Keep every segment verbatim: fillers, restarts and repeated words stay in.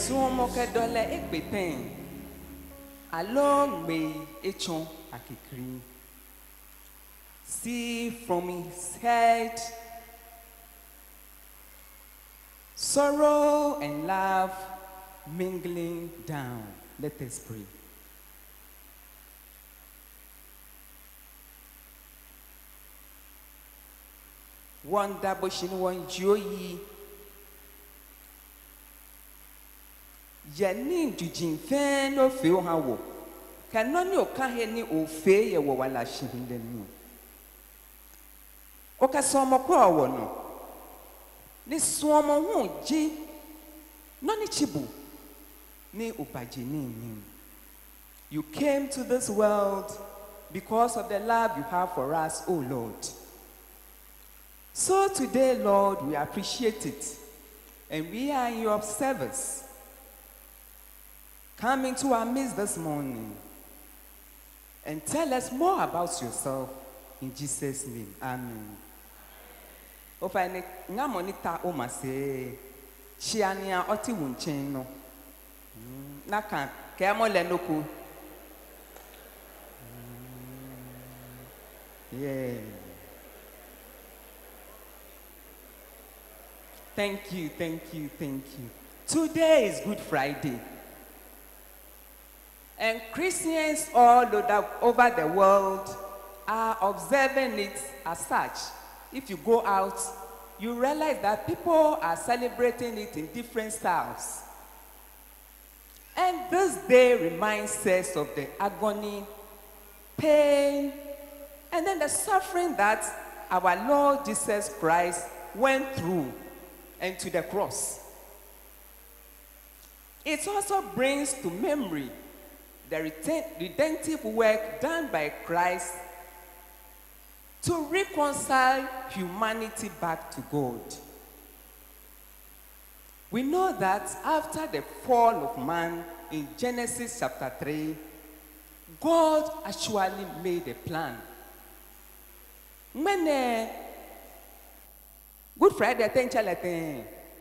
Suomo ke dole ekbepen. Along me echon akikri. See from his head sorrow and love mingling down. Let us pray. One double shin one joy. Yanin to Jin Fan or Phil Howe. Cannot you kaheni or fay a walla shipping the new. Oka somo kwa wono. Ni swomo hu ji. Noni chibu. Ni upajini ni. You came to this world because of the love you have for us, O Lord. So today, Lord, we appreciate it. And we are in your service. Come into our midst this morning and tell us more about yourself in Jesus' name. Amen. Ofane ngamonita omase chiania oti wunchen no. Naka kemo lenoku. Yeah. Thank you, thank you, thank you. Today is Good Friday. And Christians all over the world are observing it as such. If you go out, you realize that people are celebrating it in different styles. And this day reminds us of the agony, pain, and then the suffering that our Lord Jesus Christ went through and to the cross. It also brings to memory the redemptive work done by Christ to reconcile humanity back to God. We know that after the fall of man in Genesis chapter three, God actually made a plan. When uh, Good Friday, ten chalate.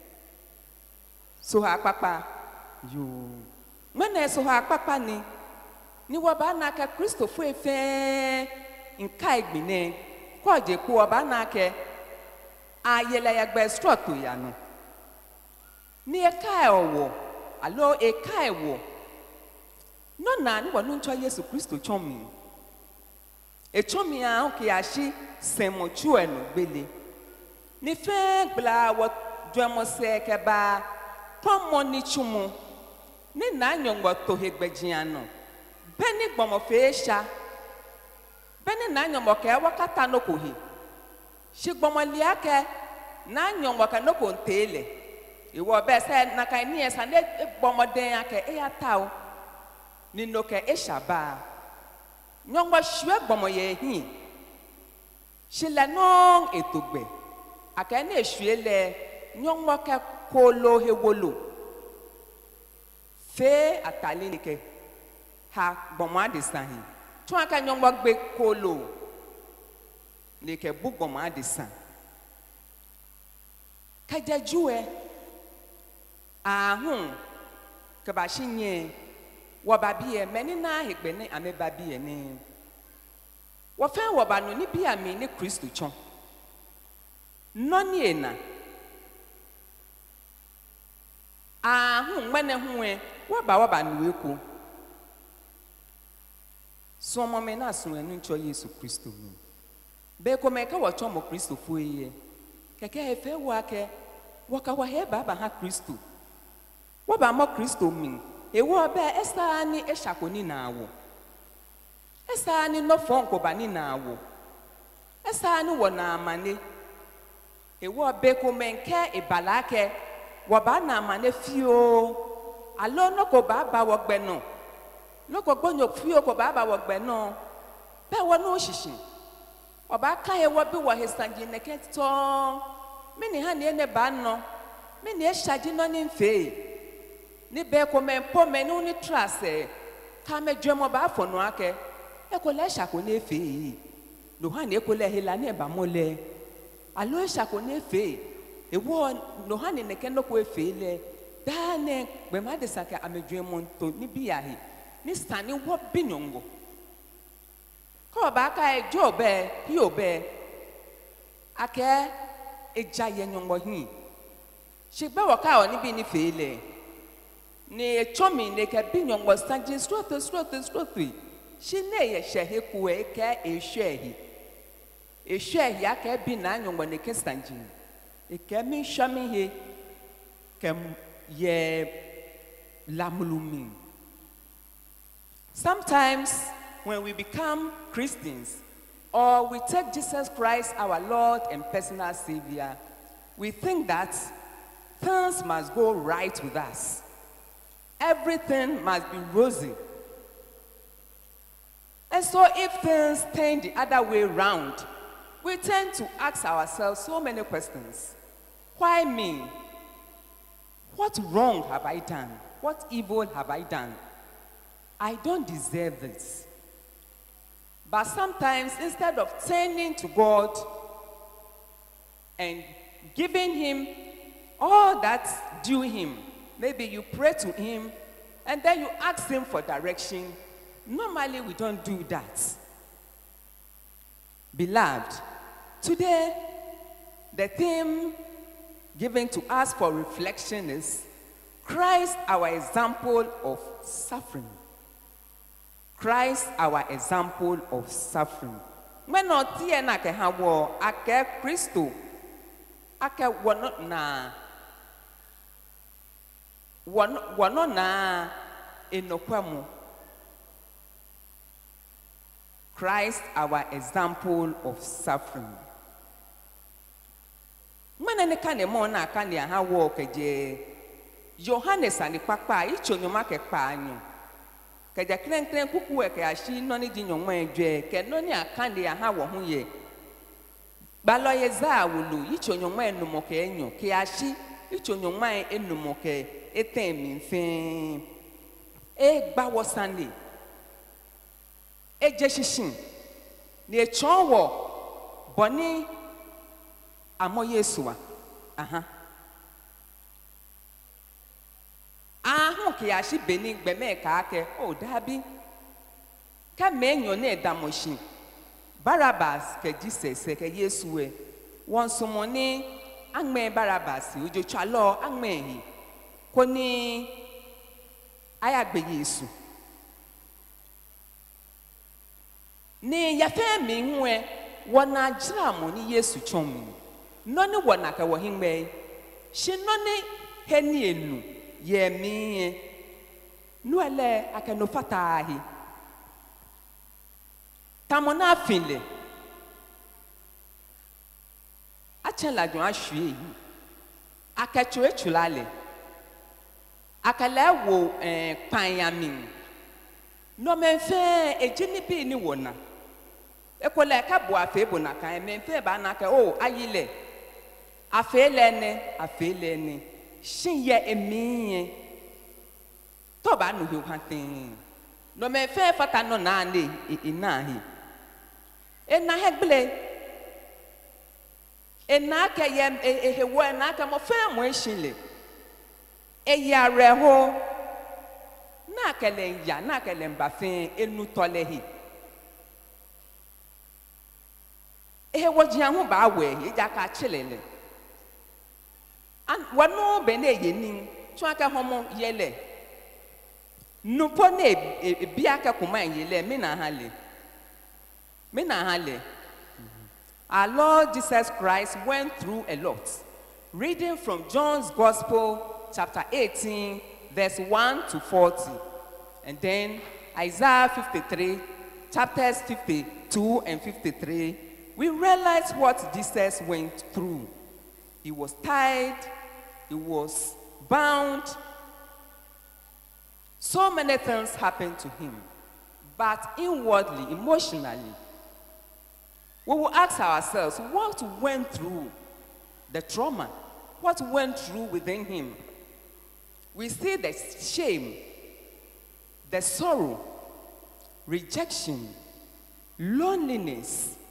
So ha papa, you. When I saw her papa ni, ni wabana ke Christo fue fe in kaigmine, kwaje ku wabana ke ayela ya gbe strut ya no. Ni e kai owo, alo e kai wo. No na ni wonu ncho Yesu Christo chomi. E chomi a o ke ashi semochu enu gbele. Ni fe gbla wo dwemo se ke ba pomo ni chumu. Ni na nyongwa to hegbejiano. Beni gbomo feesha. Beni na nyongwa ke wakata no kohi. Shi gbomo liake na nyongwa ka no kontele. Iwo be se na kai ni esa ne gbomo den ake e atao. Ni no ke e shaba. Nyongwa shwe gbomo ye hin. Shi la non etogbe. Aka ne shwe le nyongwa ke kolo hewolo. Fe atali nike ha boma de sahi tu aka nyongwa gbe kolo nike bu boma de san kajajue ahun ke ba shinye wo ba biye meni na hegbe ni ame ba biye ni wo fe wo ba no ni bia mi ni Kristo chon no ni ena ahun mene huwe waba waba nuweku so mo me na so enu ncho Yesu Kristo mu be ko me ka wo cho mo Kristo fu ye keke efe wa ke waka wa he baba ha Kristo waba mo Kristo mi e wo be esa ni e shakoni na awo esa ni no fon ko ba ni na awo esa ni wo na amane e wo be ko me nke e balake waba na amane fio alo no ko baba wo gbe no no ko gbonyo fio ko baba wo gbe no be wo no shishin oba ka he wo bi wo hesangi neket to me ni ha ne ne ba no me ni e shaji no ni mfe ni be ko me po me ni ni trase ka me dwemo ba fo no ake e ko le sha ko ne fe no ha ne ko le hela ne ba mole alo e sha ko ne fe e wo no ha ne ne ke no ko e fe le Dane, when my desaka amedremonto, Nibiahi, Nistani, what binongo. Call back I Joe Bear, he obey. Ake, a giant young boy. She bawaka on Nibi Nifele. Ne chomi ne ka binyon was standing straight, straight, straight. She nay a shehekue, a shehi. A share ya ke binanyon when they can stand in. A kemi shami he kem ye lamulumi. Sometimes when we become Christians or we take Jesus Christ, our Lord and personal Savior, we think that things must go right with us. Everything must be rosy. And so if things turn the other way around, we tend to ask ourselves so many questions. Why me? What wrong have I done? What evil have I done? I don't deserve this. But sometimes instead of turning to God and giving him all that's due him, maybe you pray to him and then you ask him for direction. Normally we don't do that. Beloved, today the theme given to us for reflection is Christ, our example of suffering. Christ, our example of suffering. When not here na ke hawo ake Christo ake wono na wono wono na enokwamu. Christ, our example of suffering. When any kind of mona can ya ha walk a Johannes and the papa, each on your market panyo. Kaja clan clan cuckoo, a she none in your way, can none a candy a how who ye. Baloyeza will each on your man no moke, Kiashi, each on your mind in no moke, a theme in fame. A bawa Sunday. A jeshishin near Chonwo Bonnie Amoyesua. Aha. Ah, okay, I should be named Bemeka. Oh, Dabby. Come men your name, Damoshi. Barabbas, que Jesus, que Yesue. One summoning, Angme Barabbas, you do chalo, Angme. Koni Ayagbe Yesu. Ne ya femi nwe wana jramu ni Yesu chomi noni wana ka wo himbe she noni heni enu ye mi nu ele aka no fatahi tamona finle achela jon ahwe aka chwe chulale aka lewo eh panyamin no menfe ejini bi ni wona ekola ka bo afebo na kan menfe ba na ka o ayile afele ne afele ne shinye emi to ba no hu hatin no menfe fata no na ne inahi ena hegle ena ka ye ehewo na ka mo fa mo ehile eyare ho na kele ya na kele mbafin enu tolehi ehe wojian ho ba we eja ka chilele an wano be na yenin tun aka homo yele nupo na bi aka kuma yele me na hale me na hale. Our Lord Jesus Christ went through a lot. Reading from John's Gospel chapter eighteen verse one to forty, and then Isaiah fifty-three, chapters fifty-two and fifty-three, we realize what Jesus went through. He was tied, he was bound. So many things happened to him, but inwardly, emotionally, we will ask ourselves what went through the trauma, what went through within him. We see the shame, the sorrow, rejection, loneliness,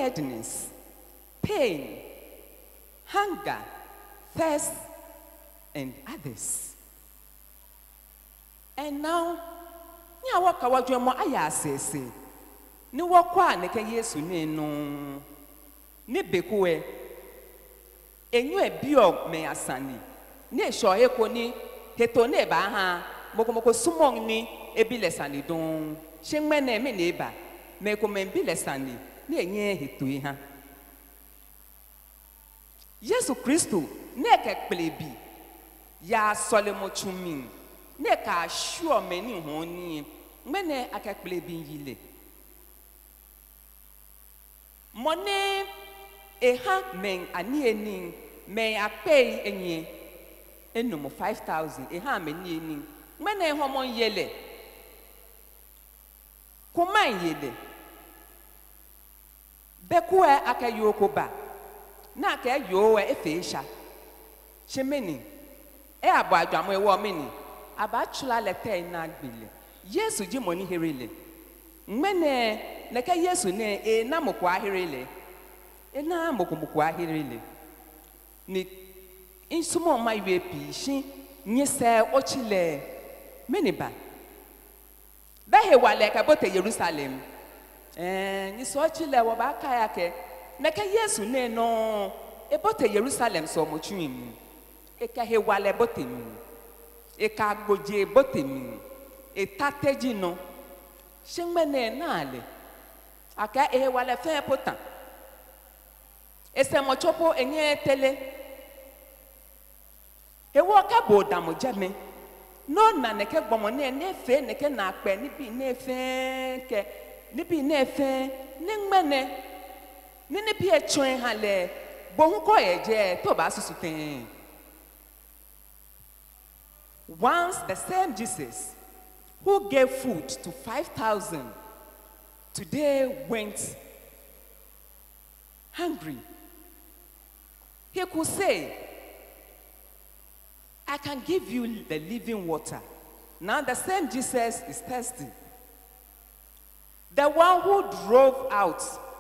tiredness, pain, hunger, thirst, and others. And now, ni awaka wadwemo aya asese. Ni wakwa ne ka Yesu ne no. Ni bekuwe. Enyu ebio me asani. Ni sho eko ni heto ne ba ha. Mokomoko sumong ni ebilesani don. Shengmene me neba. Me ko men bilesani. Ni enye heto ha. Yesu Kristo ne ka plebi. Ya solemo chumi. Ne ka sure meni honi. Mene aka plebi yile. Mone eha men ani eni men Acquaye enye enum five thousand eha meni eni. Mene homon yele. Kuma yele. Bekuwe aka yokoba. Na aka yowe efeisha. Shemeni. E abo adwamo ewo meni. Aba chula lete na gbile. Yesu ji moni herile. Mene neka Yesu ne e na mokwa herile. E na mokomokwa herile. Ni insumo ma iwe pi shi nyese ochile meniba. Ba he wale ka bote Jerusalem. Eh ni so ochile wo ba ka yake. Neka Yesu ne no e bote Jerusalem so mo twim. E ka he wale bote mi. E ka gboje bote mi. E tateji no. Shengmene nale. Aka e wale fe potan. E se mo chopo enye tele. E wo ka boda mo jame. No na neke gbomo ne ne fe neke na pe ni bi ne fe ke ni bi ne fe ni ngmene ni ne bi e twen hale bo hu ko ye je to ba susu ten. Once the same Jesus who gave food to five thousand today went hungry. He could say, I can give you the living water. Now the same Jesus is thirsty. The one who drove out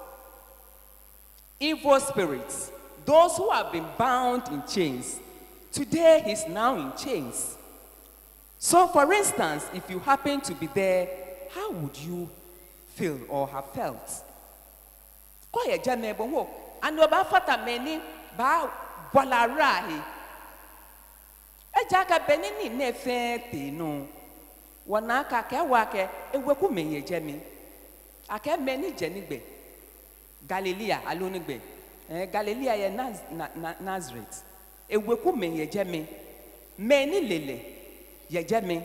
evil spirits, those who have been bound in chains, today he's now in chains. So for instance, if you happen to be there, how would you feel or have felt? Koye jame bonho, anu ba fata meni ba bolarahi. Ejaka benini ne fete no. Wanaka ke wake eweku menye jemi. Ake meni jenigbe. Galilea alonigbe. Eh Galilea ye Naz, na, na, Nazareth. Eweku menye jemi. Meni lele ye jemi.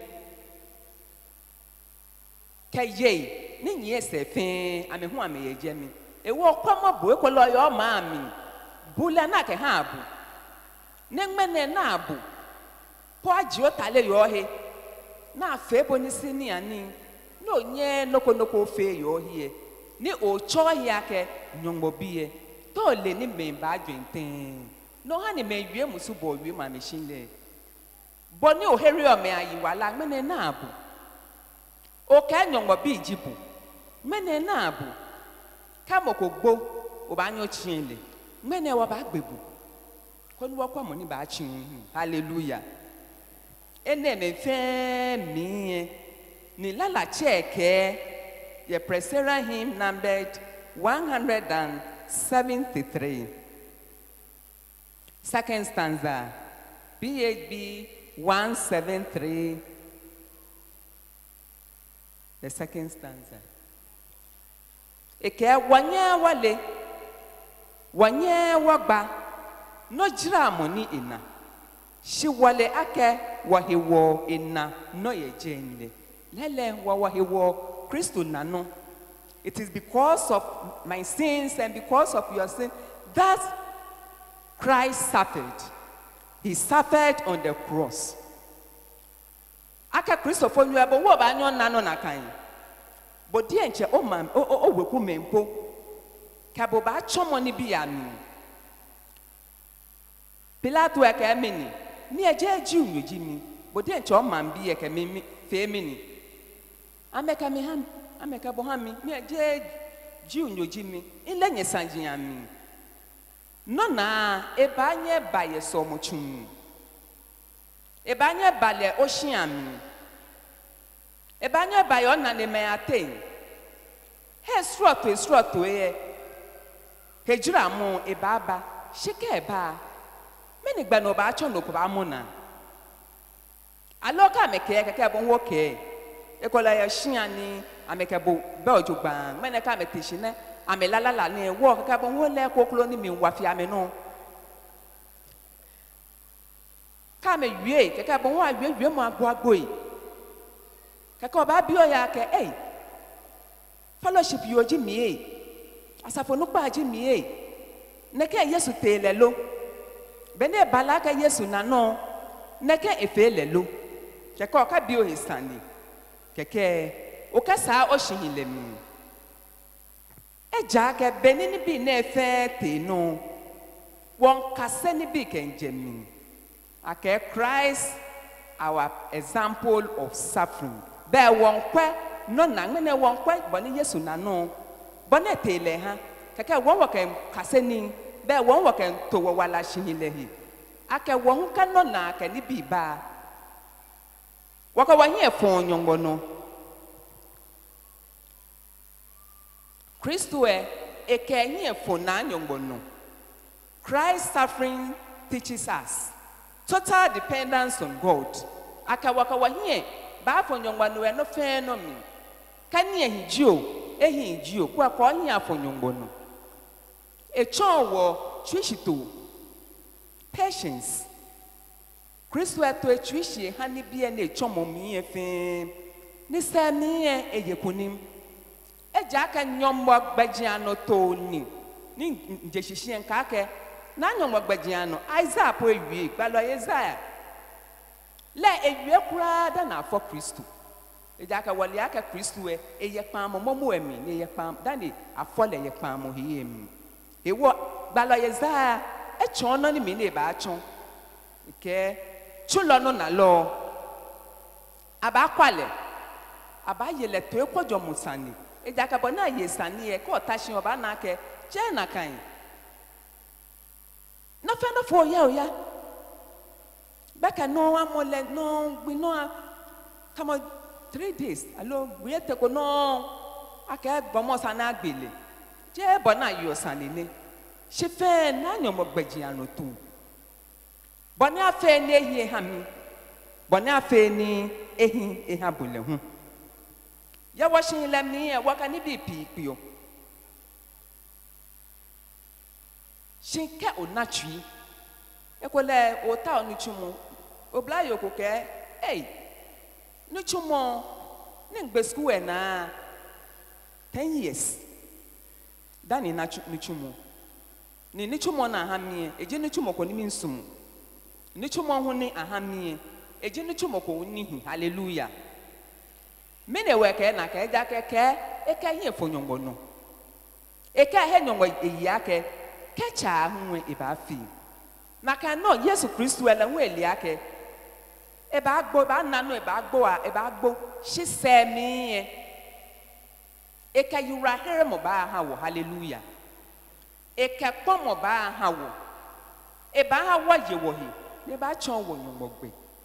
Ke ye ni nye se fe ame hu ame ye jemi. Ewo kwama bo ekolo yo ma mi. Bula na ke ha abu. Nengmene na abu. Po aji otale yo he na fe bonisi ni ani no nye noko noko fe yo he ni o cho ya ke nyongbo biye to le ni memba adwenten no ha ni menwie musu bo wi ma machine le boni o heri o me ayi wala mene na abu o ka nyongbo bi jibu mene na abu ka mokogbo o ba nyo chinle mene wa ba gbebu ko ni wa kwa mo ni ba chin hallelujah. Ene me fe mi ni lala cheke ye presera hymn numbered one hundred seventy-three. Second stanza, B H B one seventy-three. The second stanza. Eke wanya wale wanya wagba no jira moni ina. She wale ake wahiwo ina no ye jende. Lele wa wahiwo Christo nano. It is because of my sins and because of your sin that Christ suffered. He suffered on the cross. Aka Christo for you abo wo ba nyo nano na kan. But die nche o mam o o weku mempo. Kabo ba chomo ni bi ami. Pilato eke ameni. Ni eje jiu nyoji mi but den cho man bi e ka me fe me ni ameka me ham ameka bo ham mi ni eje jiu nyoji mi ile nye sanjin ami no na e ba nye ba ye so mo chum Ebanye bale oshiami. Ebanye bayon na ne me attain. He strut to strut to e. He jura mo ebaba. Shike eba. Many gba no ba chon no ko ba mo na. Aloka meke keke bon woke. Ekola ya shiani ameke bo be ojugban. Mene ka metishine ame la la la ni wo keke bon wo le koklo ni mi wafi ame no. Ka me wie keke bon wa wie wie mo agbo agbo yi. Keke oba bi o ya ke eh. Fellowship yo ji mi eh. Asafo no pa ji mi eh. Neke Yesu tele lo. Bene balaka Yesu na no. Neke efe le lo. Keke o ka bi o hisani. Keke o ka sa o shihile mi. Eja ke beni ni bi na efe te no. Won kase ni bi kenje mi. Ake Christ our example of suffering. Be won kwa no na ngene won kwa boni Yesu na no. Boni tele ha. Keke won wo ken kase ni be won wo ken to wo wala shihile hi. Ake won ka no na ke ni bi ba. Waka wa hie fon nyongo no. Kristo e eke hie fon na nyongo no. Christ suffering teaches us total dependence on God. Aka waka wa hie ba fon nyongo no e no fe no mi. Kani ehijio, ehijio kwa kwa hie fon nyongo no. E chon wo twishito patience. Kristo eto etwishi hani bia na echomo mi efe ni se mi e eyekonim eja aka nyombo gbagia no to ni ni njehishi enka ake na nyombo gbagia no Isaiah po ewie gbalo Isaiah le ewie kura da na for Kristo eja aka wali aka Kristo e eye pam momo emi ni eye pam da ni afole eye pam hi emi ewo gbalo Isaiah e chon no ni mi na ba achon ke chulo no na lo aba kwale aba yele to ekojo musani eja ka bona yesani e ko tashi oba na ke je na kan no fe no fo ya o ya beka no amole no gbi no come on three days alo we te ko no aka gbomo sana agbele je bona yo sani ni se fe na nyomo gbaji anu tu Boni afe ni ehi hami. Boni afe ni ehi eha bule hu. Ya washin lemni e waka ni bi pi o. Shinke onatwi. Ekole ota onuchumu. Obla yo koke. Hey. Nuchumo ni ngbe school e na ten years. Dani na nuchumo. Ni nuchumo na hami e je nuchumo ko ni mi nsum. Nichumo huni ahamie eji nichumo ko nihi hallelujah mene weke na ka eja keke eke hie fonyongo no eke he nyongo eyi ake kecha ahunwe ibafi maka no Yesu Kristo ele nwe eli ake e ba gbo ba nanu e ba gbo a e ba gbo shi se mi eke yura here mo ba ha wo hallelujah eke pomo ba ha wo e ba ha wo ye wo hi ne ba chon wo nyomogbe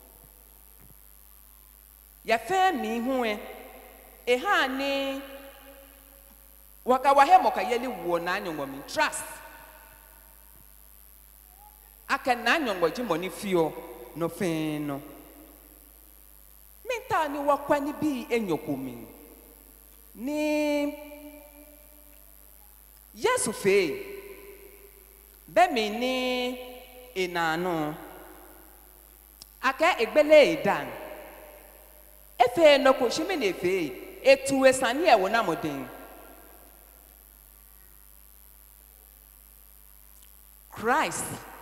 ya fe mi hu e e ha ni waka wa he mo ka yeli wo na nyomgo mi trust aka na nyomgo ji mo ni fio no fe no menta ni wakwa ni bi enyokomi ni Yesu fe be mi ni enano aka egbele edan efe no ko shime na efe etu esani e wona modin Christ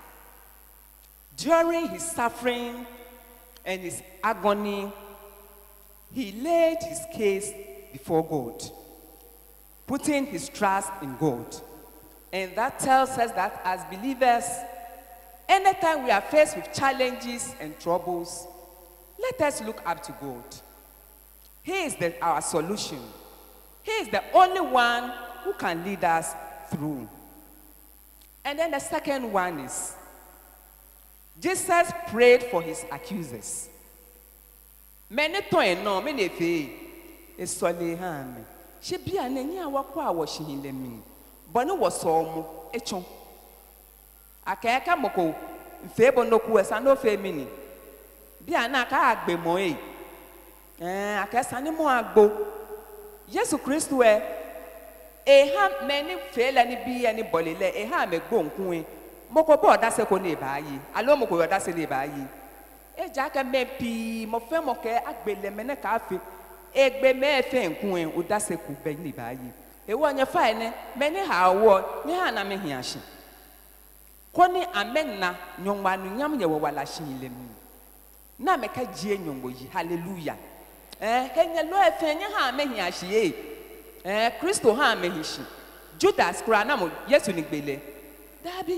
during his suffering and his agony he laid his case before God putting his trust in God and that tells us that as believers anytime we are faced with challenges and troubles, let us look up to God. He is the, our solution. He is the only one who can lead us through. And then the second one is, Jesus prayed for his accusers. Many toy no many fe is solely ham. She be an any wakwa washing in the me. Bonno was so echon. Akeka moko, fable no kuas and no femini. Be an akagbe moe. Eh, akasani mo agbo. Yesu Christu e ha many fail any be any bolile, e ha me go nkwe. Moko bo da se ko ne baayi. Alo moko yo da se ne baayi. E jaka me pi mo fe mo ke agbele me ne ka afi. Egbe me fe nkwe o da se ku be ne baayi. E wo nya fa ne me ne ha wo, ne ha na me hia hye. Koni amen na nyonwa no nyam ye wo wala hye ile mi. Na me ka gie nyongo yi. Hallelujah. Eh, kenya lo efe nya ha me hia hye. Eh, Kristo ha me hye. Judas kra na mo Yesu ni gbele. Dabi.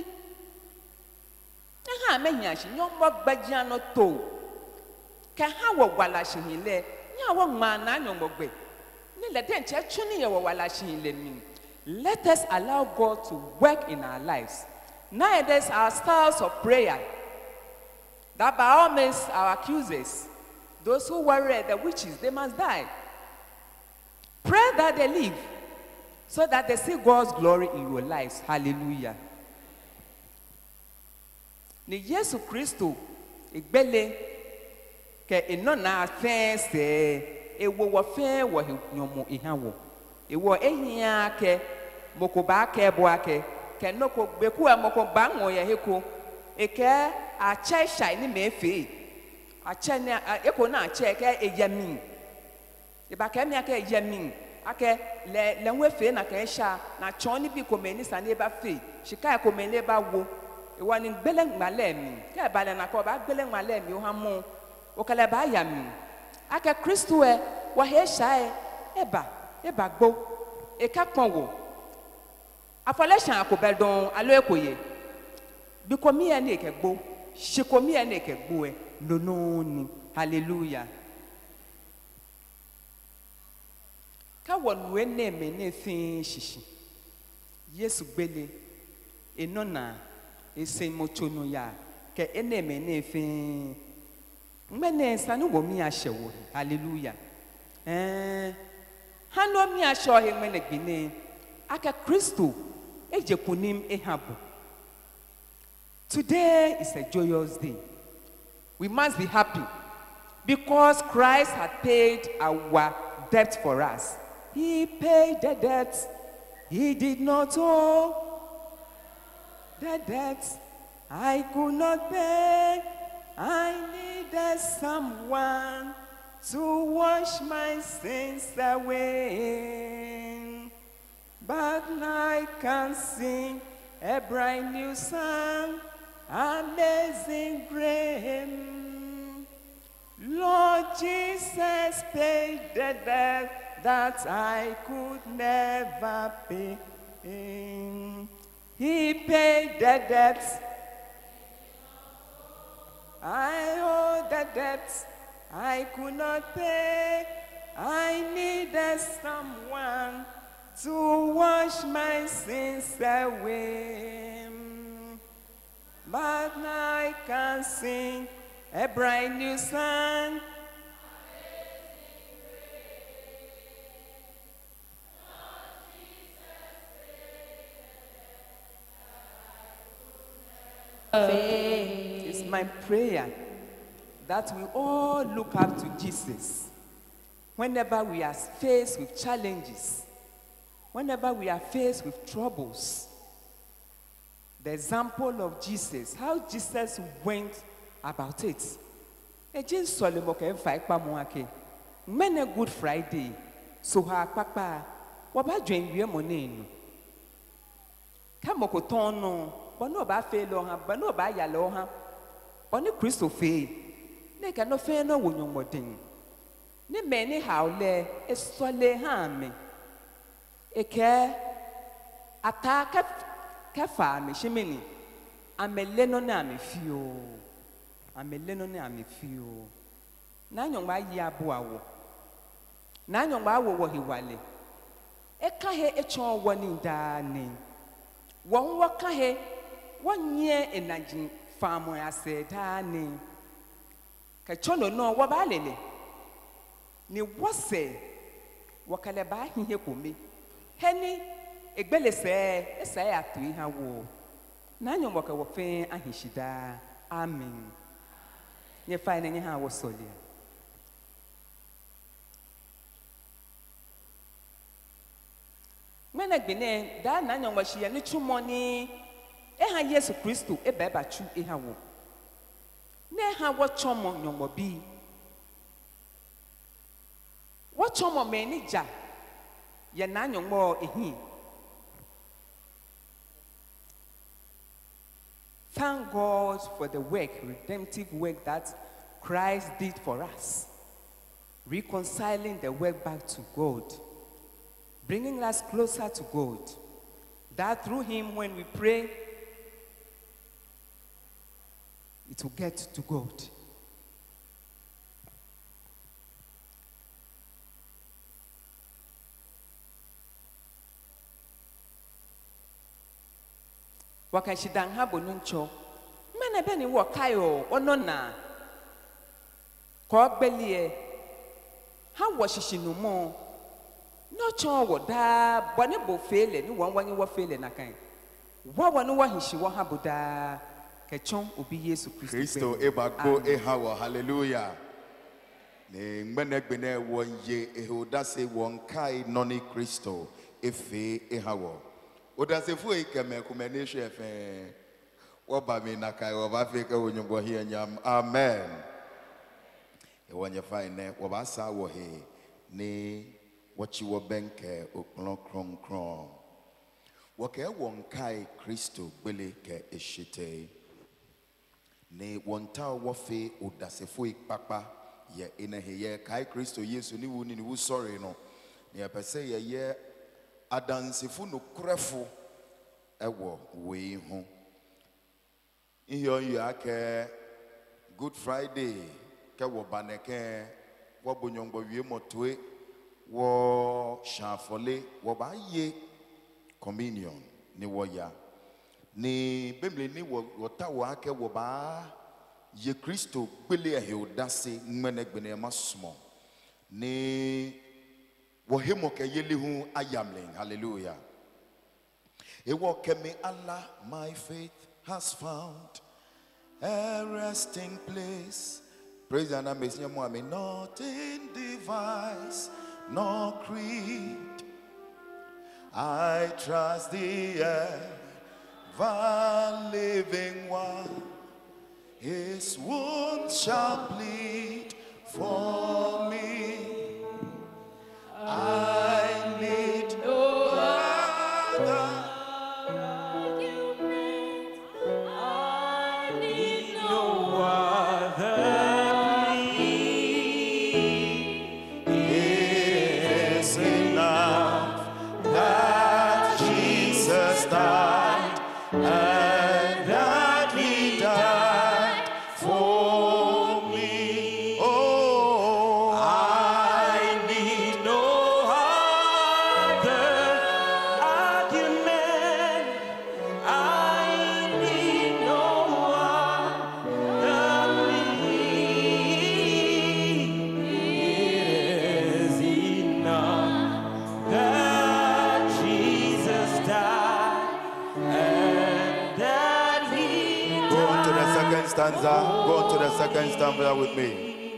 Ha me hia hye nyombo gbagya no to. Ka ha wo wala hye ile. Nya wo ma na nyombo gbe. Ni le den che twini ye wo wala hye ile mi. Let us allow God to work in our lives. Nowadays, our styles of prayer, that by all means, our accusers, those who worry the witches, they must die. Pray that they live, so that they see God's glory in your lives. Hallelujah. Ni Yesu Christo, igbele ke eno na afen se ewo wo fe wo nyomo ihawo. Ewo ehia ke mokoba ke bo ake. Kenoko beku amoko bango ya heko eke ache shai ni mefe ache ne eko na ache ke eyamin e ba ke mi ake eyamin ake le le nwefe na ke sha na choni bi komeni sa ne ba fe shika komeni ba wo e wani gbele ngmale mi ke ba le na ko ba gbele ngmale mi o ha mo o kale ba ya mi ake Kristo e wa he sha e eba eba gbo e ka pon wo Afoleshan akobedon alo ekoye. Bikomi ene ekegbo, shikomi ene ekegbo e. No no ni. Hallelujah. Ka wonu ene me ne fin shishi. Yesu gbele enona esen mochono ya ke ene me ne fin. Mene sanu wo mi ahyewo. Hallelujah. Eh hano mi ahyo he mene gbine. Aka Kristo Today is a joyous day. We must be happy because Christ had paid our debt for us. He paid the debt. He did not owe the debt. I could not pay. I needed someone to wash my sins away. But now I can sing a brand new song, Amazing Grace. Lord Jesus paid the debt that I could never pay. He paid the debt. I owe the debt I could not pay. I needed someone to wash my sins away. But now I can sing a brand new song. It's my prayer that we all look up to Jesus whenever we are faced with challenges. Whenever we are faced with troubles, the example of Jesus, how Jesus went about it. Ejin Solomon ke fa ipa mo ake. Mene Good Friday, so ha papa, wa ba dwen wie mo ne nu. Ka mo ko ton no, bo no ba fe lo ha, bo no ba ya lo ha. Oni Kristo fe. Ne ka no fe no wo nyomodin. Ne me ne ha ole esole ha me. Eke ataka kafa me shimeni ameleno na amefio ameleno na amefio na nyongba yi aboa wo na nyongba wo wo hiwale eka he echon woni da ni won wo ka he wonye enagin famu ase dani ka chono no wo ba lele ni wose wakale ba hihe komi heni egbele se esa ya tu ha wo na nyom waka wo fe ahishida amen nye fa ne ha wo solia mena gbene da na nyom wa hia ne twumoni eha Yesu Kristo e ba ba chu eha wo na ha wo chomo nyom bi wo chomo me ni ja ye na nyom mo ehi. Thank God for the work, redemptive work that Christ did for us, reconciling the work back to God, bringing us closer to God, that through him when we pray, it will get to God. Wakashidang habo nuncho mene beni wakayo onona ko gbelie ha wo shishinu mo no cho wo da bone bo fele ni won wanye wo fele na kan wo wo no wo hishi wo habo da ke chon obi Yesu Kristo Kristo ebagbo ehawo hallelujah ne ngbene gbene won ye ehoda se won kai noni Kristo efe ehawo Oda se fu ikeme kumene shefe oba mi na kai oba fika onyumbo hia nyam amen e wonye fine oba sa wo he ni wachi wo benke oklon kron kron wo ke won kai Kristo gbele ke eshite ni wonta wo fe oda se fu ikpapa ye ina he ye kai Kristo Yesu ni wu ni wu sorry no ni apese ye ye adansifu no krefo ewo we hu iyo ya ke Good Friday ke wo baneke wo bonyongbo wie motwe wo shafole wo ba ye communion ni wo ya ni bemle ni wo wota wo ake wo ba ye Kristo gbele ehe odase ngmenegbene masmo ni Wohemo ke yelihu ayamling hallelujah. Ewo kemi Allah my faith has found a resting place. Praise and amazing Muhammad, not in device nor creed. I trust the ever living one. His wounds shall plead for me. I need no other argument. I need no other plea. It is enough that Jesus died and that he died for me. Oh, I need no stanza, go to the second stanza with me.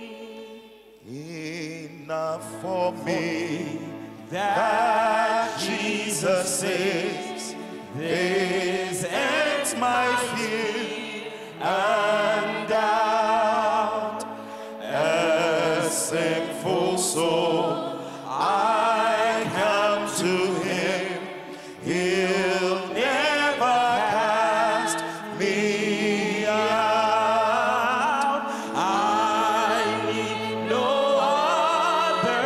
Enough for me that Jesus saves. This ends my fear and doubt. A sinful soul, I come to him. He'll never cast me out. I need no other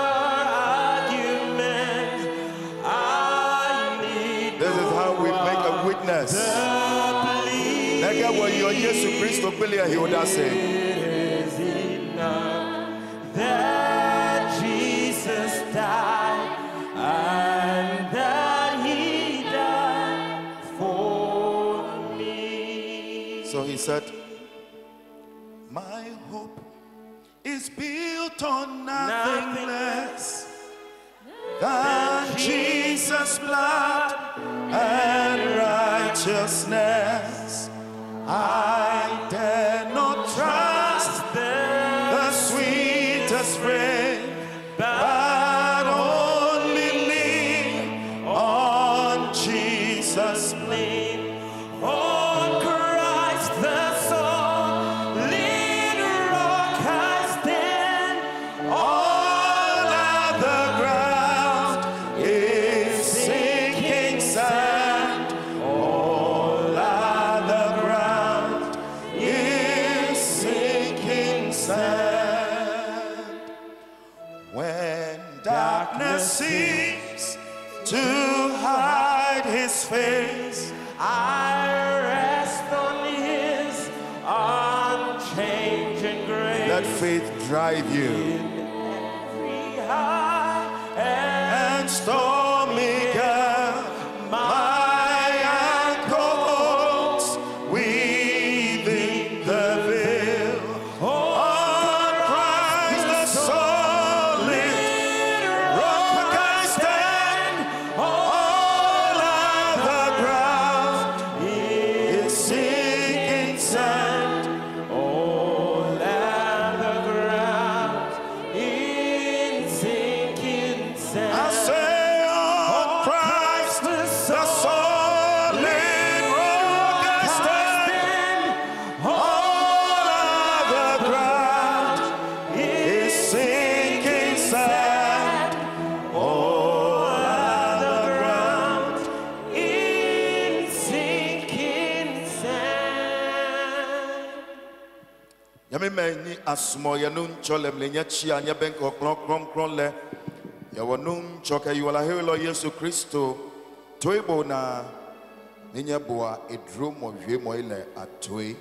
argument. I need This is how we make a witness. Nega wa yo Yesu Kristo bele he would say. That Jesus died and that he died for me. So he said, my hope is built on nothing, nothing less than Jesus' blood and righteousness. I dare not trust the sweetest friend, but only lean on Jesus' name. On Christ the solid rock I stand. All other ground is sinking sand. All other ground is sinking sand. When darkness seems to hide his face, I rest on his unchanging grace. Let faith drive you in every high and stormy gale. My anchor holds within the veil. On Christ the solid rock I stand. All other ground is sinking sand. All other ground is sinking sand. I say on Christ the solid rock I stand. All other ground is sinking sand. All other ground is sinking sand. Yami meni asmo ya nun cholem le nyachi anya benko kron kron kron le ya wanun choka yu la helo Yesu Kristo toibo na ninya boa edro mo hwe mo ile atoi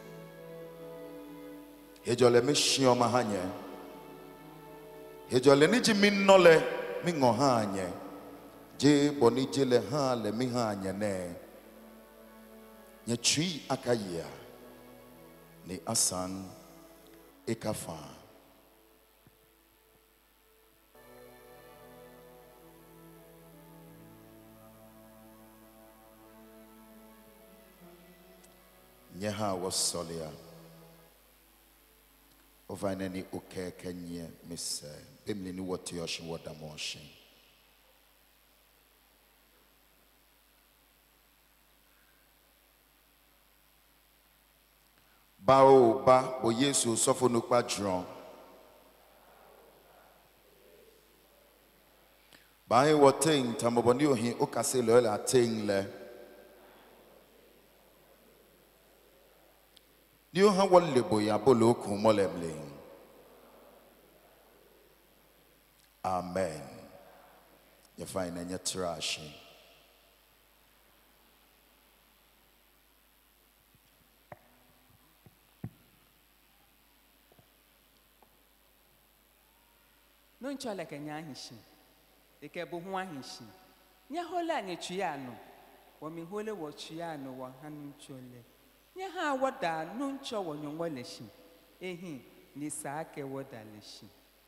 hejole me hio ma hanye hejole ni ji min nole mi ngo hanye je boni je le ha le mi hanye ne nyatwi akaya ni asan ekafa. Nyeha was solia over any okay kenye miss bimli ni what yoshi what the motion. Bao ba bo Yesu sofo no pa dron. Ba he wotin tamoboni ohin okase lo la tin le. Ni o han wolle boya bolo kun molemle. Amen. You find in your trash. No nchola kenya hishi. Eke bo ho ahishi. Nya hola nye tuano. Wo mi hole wo tuano wo hanu chole. Nya ha woda no ncho wo nyonwo leshi. Ehi ni saake woda leshi.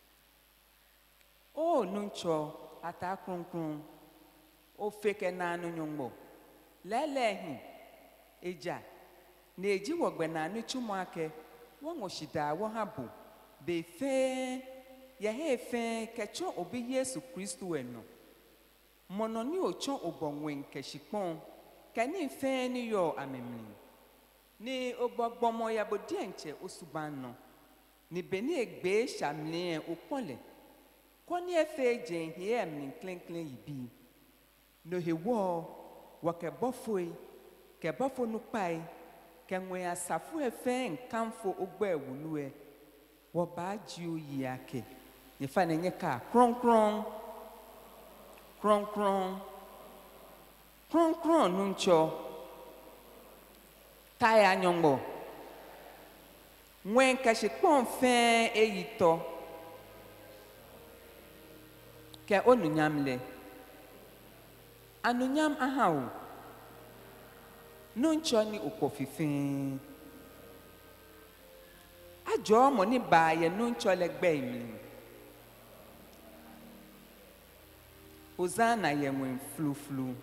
O no ncho ata kronkron. O feke na anu nyonwo. Lele hi eja. Na eji wo gbe na anu chumo ake. Wo ngoshida wo habu. Be fe Yahe fe kecho obi Yesu Kristo eno. Mono ni ocho obonwen keshipon. Kani fe ni yo amemli. Ni ogbogbomo ya bodienche osubano. Ni beni egbe shamle opole. Kwani efe jen hiem ni klen klen yibi. No hewo wake bofoi ke bofo nupai ke nwe asafu efe nkamfo ogbe wulue. Wo ba jiu yake. You find in your car, cron cron, cron cron, cron cron, nuncho, taya nyongo. When cash pon fin e yito, ke onunyamle, anunyam ahau, nuncho ni ukofifin, ajo mo ni ba ye no nchole gbe mi Hosanna ye wen flu flu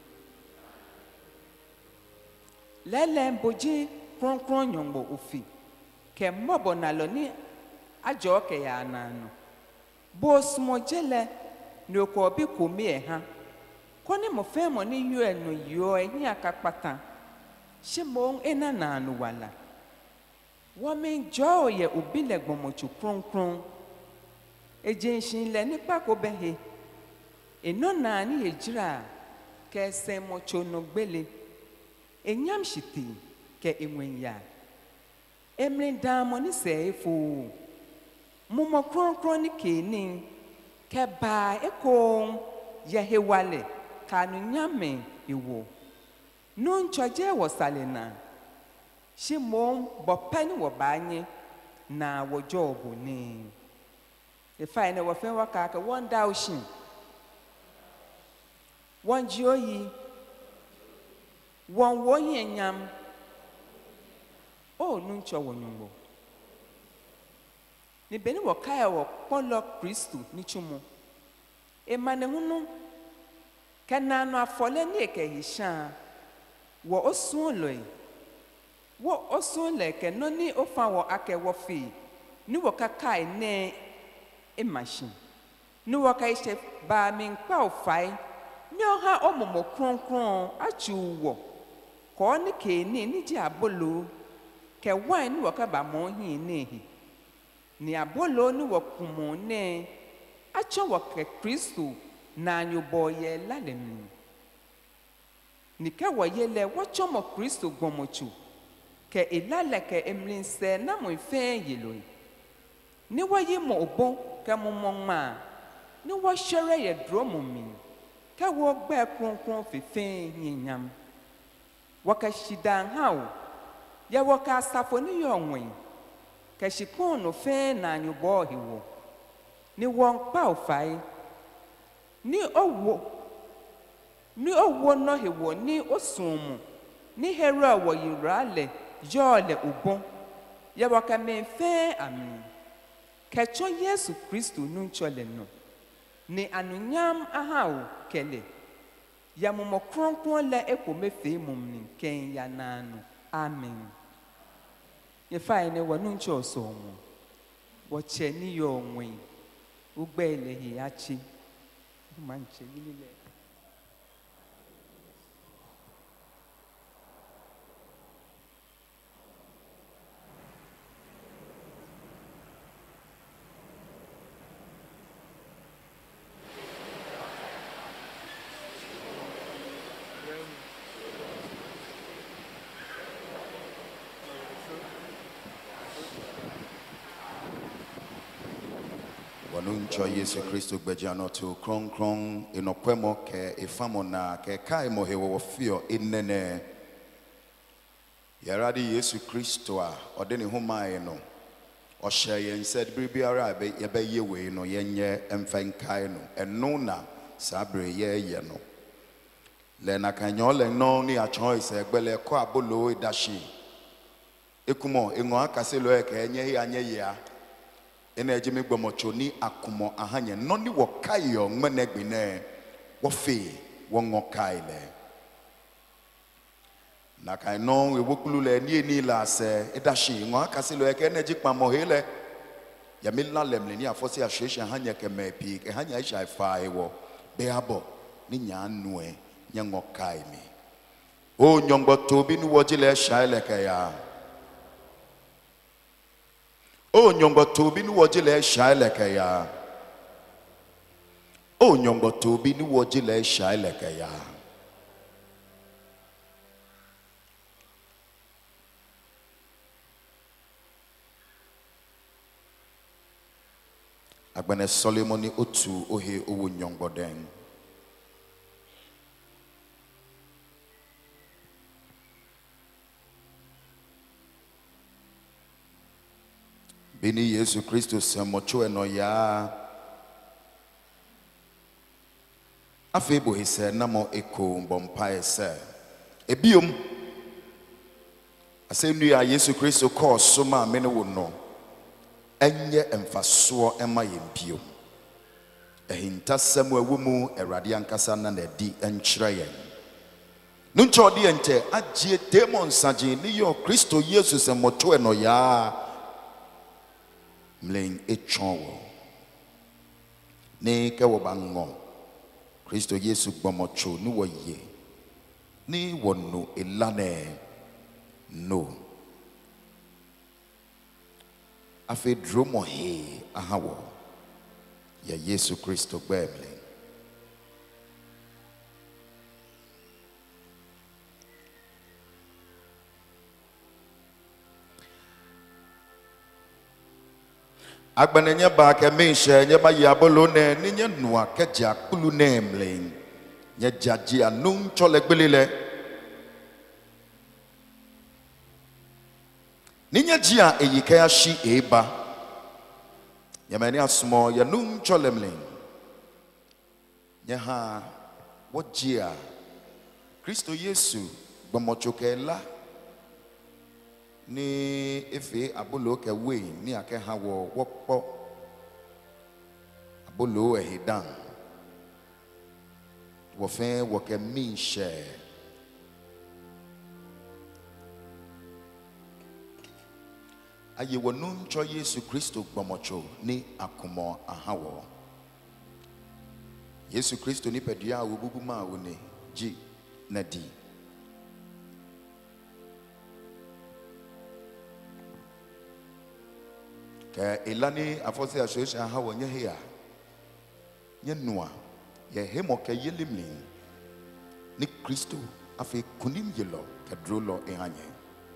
lele mboji kron kron nyongbo ofi ke mbobo na lo ni ajo ke ya nanu bo smo jele ni oko bi ko mi e ha koni mo fe mo ni yu enu yo ehin akapata she mo ena nanu wala wo mi jo ye obi le gbomochu kron kron ejenshin le nipa ko behe eno na ni ejira ke se mo chono gbele enyam shiti ke enwenya emre damo ni se efo mumo kron kron ni kenin ke ba eko yehewale kanu nyame ewo nun choje wo salena shimon bopani wo banye na wo jobu ni e fa ne wo fen waka ka one thousand one joyi one wo yenyam o nun cho wo nyumbo ni beni wo kaya wo polo Kristo ni chumu e mane hunu kana no afole ni ekehisha wo osun loi wo osun le ke no ni ofa wo ake wo fi ni wo kakai ne e machine ni wo kai she ba min pa ofai ni oha omomo kron kron achu wo ko ni ke ni ni ji abolo ke wan ni wo ka ba mo hin ni hi ni abolo ni wo kumo ne acho wo ke Kristo na nyubo ye lalem ni ke wo ye le wo chomo Kristo gbomochu ke ilale ke emlinse na mo ife yelo ni wo yi mo obo ke mo mo ma ni wo shere ye dro mo mi ke wo gbe kronkron fefe yinyam wo ka shidan hawo ye wo ka safo ni yo nwen ke shikon no fe na nyubo hiwo ni won pa ofai ni owo ni owo no hewo ni osumu ni hera wo yirale jole ubon ye waka men fe amen kecho Yesu Kristo nu nchole no ni anunyam ahawo kele ya momo kronkron la eko mefe mum ni ken ya nanu amen ye fa ene wo nu ncho so mu wo che ni yo nwe ugbele hi achi manche lile Wanuncho Yesu Kristo gbejano to kron kron inokwemo ke ifamo na ke kai mo hewo fio inene yaradi Yesu Kristo a ode ne homae no o hye said bibiara be ye be ye we no yenye emfen kai no eno na sabre ye ye no le na kanyo le no ni a choice egbele ko abolo idashi ekumo enwo akaselo e ka enye anye ya ene ejimi gbomocho ni akumo ahanye no ni wo kayo ngmenegbine wo fe wo ngokaile na kai no we wokulu le ni ni la se edashi ngo akaselo e ka ene jikpamo hele ya milla lemle ni afosi ashesha hanye ke mepi ke hanya isha fa ewo be abo ni nya nue nya ngokaime o nyongbo tobi ni wojile shaile ke ya o nyongbo tobi ni wojile shaile ke ya o nyongbo tobi ni wojile shaile ke ya agbene Solomoni otu ohe owo nyongbo den bini Yesu Kristo semocho eno ya afebo hise namo eko mbompa ese ebiom asenu ya Yesu Kristo ko soma mene wo no enye emfasoɔ ema yempio ehintasɛm a wumu Awurade ankasa na na di enkyerɛ yɛn nuncho di ente agye demon saje ni yo Kristo Yesu se moto eno ya mlen etwonwo ne ke wo bango Kristo Yesu gbomocho ni wo ye ni wonu elane no afi dromo he ahawo ya Yesu Kristo gbemle agbanenya ba ke meshe nye ba yabolo ne ni nye nua ke ja kulu ne mlen nye jaji anun chole gbelele ni nye jia eyike ashi eba yamani asmo ya nun chole mlen nye ha wojia Kristo Yesu gbomochokela ni efe abolo ke we ni ake ha wo wokpo abolo ehidan wo fe wo ke mi she aye wonu ncho Yesu Kristo gbomocho ni akomo ahawo Yesu Kristo ni pedua wo bubu ma wo ne ji na di ke elani afose association ha wonye hia nye noa ye hemo ke yelimli ni Kristo afi kunim yelo ke drolo ehanye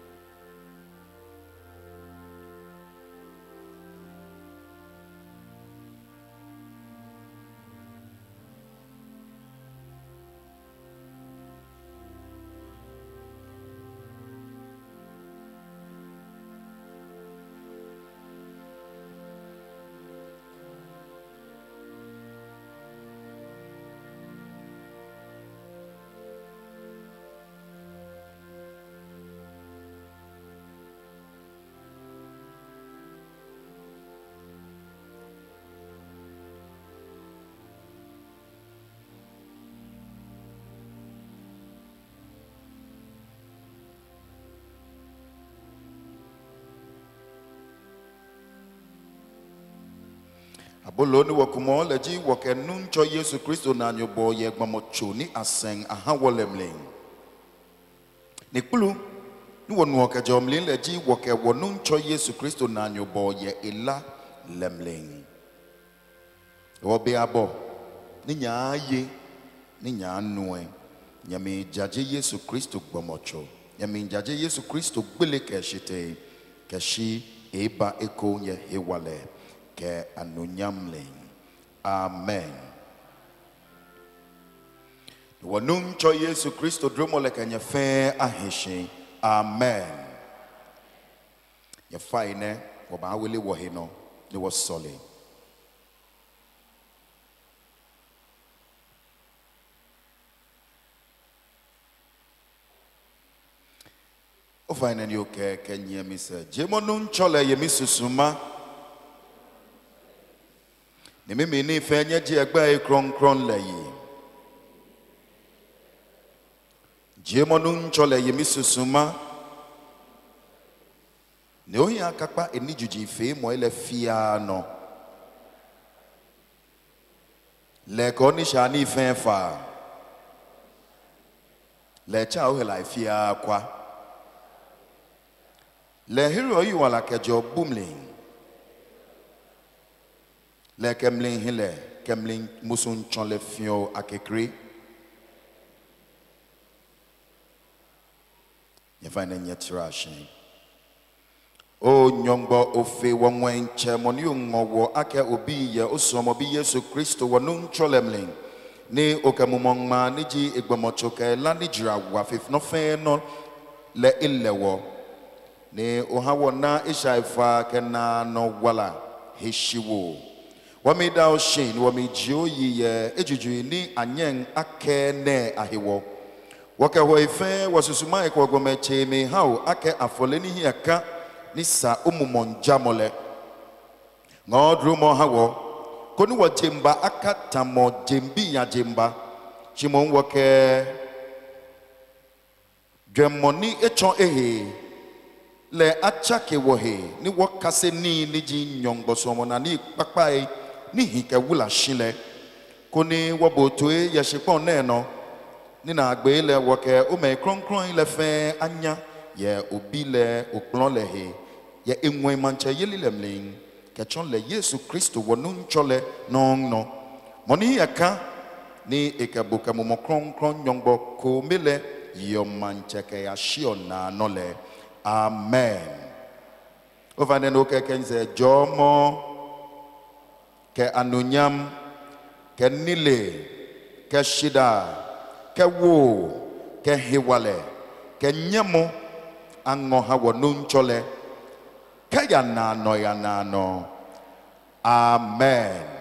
abolo ni wakumo leji wake nuncho Yesu Kristo na nyobo ye gbamocho ni asen ahawolemlen ni kulu ni wonu wake jomlin leji wake wonuncho Yesu Kristo na nyobo ye ila lemlen obe abo ni nyaaye ni nyaanue nyame jaje Yesu Kristo gbamocho nyame jaje Yesu Kristo gbele keshite keshi eba eko ye hewale ke anunyamlen amen wonuncho Yesu Kristo dromole kanya fe aheshi amen ya faine wo ba wele wo he no ni wo sole o faine ni o ke kenye mi se jemonuncho le yemi susuma ni mimi ni fenye ji egba e kron kron leyi jemonu nchole yemi susuma ne ohi akakpa eni juji fe mo ele fia no le ko ni shani fenfa le cha o hela fia kwa le hero yi wala kejo bumling le kemlin hile kemlin musun chonle fio akekri ye find nye trashi o nyongbo ofe wonwen chemoni unwo ake obi ye osomo bi Yesu Kristo wonu cholemlin ni okamumongma niji egbomochoke la nijira wa fif no fe no le ilewo ni ohawo na ishaifa kena no wala hishiwo wami dao shin wami jio ye ejuju ni anyen ake ne ahiwo wake ho ife wasusuma ekwo gomeche me hao ake afole ni hiaka ni sa umumonja mole ngodru mo hawo koni wa jemba akata mo jembi ya jemba chimon wake dwemoni echon ehe le achake wohe ni wakase ni niji nyongboso na ni pakpai ni hike wula shile koni wabotwe ya shikon neno ni na agbe le wake ume kronkron ile fe anya ye obile oklon lehe ye enwe manche yelilemling kechon le Yesu Kristo wonun chole non no moni yaka ni ekabuka mo kronkron nyongbo ko mele yo manche ke ya shiona nole amen ovane no ke kenze jomo ke anunyam ke nile ke shida ke wo ke hiwale ke nyamo ango hawo nunchole ke ya na no ya na no amen.